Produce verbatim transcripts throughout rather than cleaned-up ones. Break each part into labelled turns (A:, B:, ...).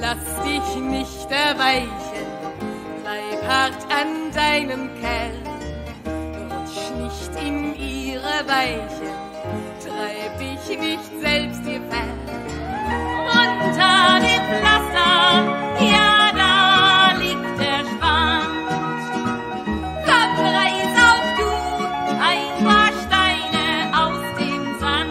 A: lass dich nicht erweichen, bleib hart an deinem Kerl, rutsch nicht in ihre Weichen, treib dich nicht selbst ihr Fell. Unter dem Pflaster, ja, da liegt der Schwanz. Komm, reiß auf du ein paar Steine aus dem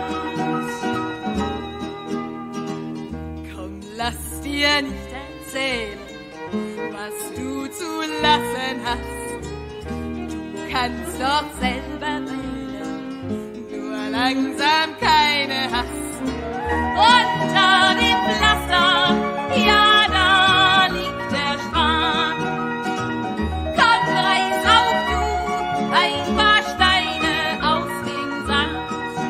A: Sand. Komm, lass dir nicht erzählen, was du zu lassen hast. Du kannst doch selber wählen, nur langsam keine Hast. Unter dem Pflaster, ja, da liegt der Schwan. Komm, reiß auf du ein paar Steine aus dem Sand.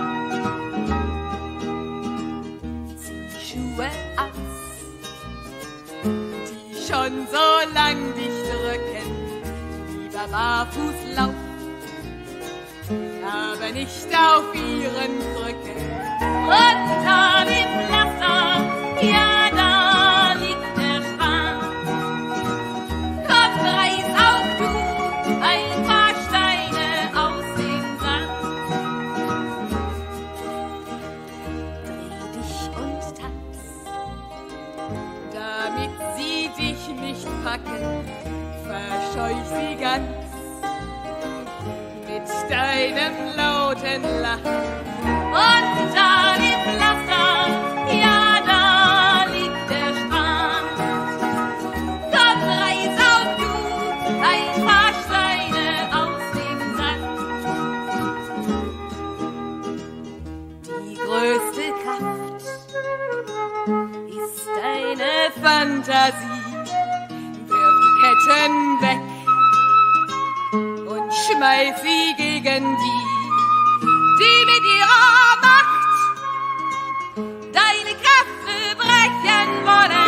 A: Zieh Schuhe aus, die schon so lang dich drücken, lieber barfuß lauf, aber nicht auf ihren Krücken. Unter dem Pflaster, ja, da liegt der Schwanz. Komm, reiß auf du ein paar Steine aus dem Sand. Dreh dich und tanz, damit sie dich nicht packen, verscheuch sie ganz mit deinem lauten Lachen. Unter dem Pflaster, ja, da liegt der Schwanz. Komm, reiß auf du ein paar Steine aus dem Sand. Die größte Kraft ist deine Fantasie. Wirf die Ketten weg und schmeiß sie gegen die, die mit ihrer Macht deine Kräfte brechen wollen.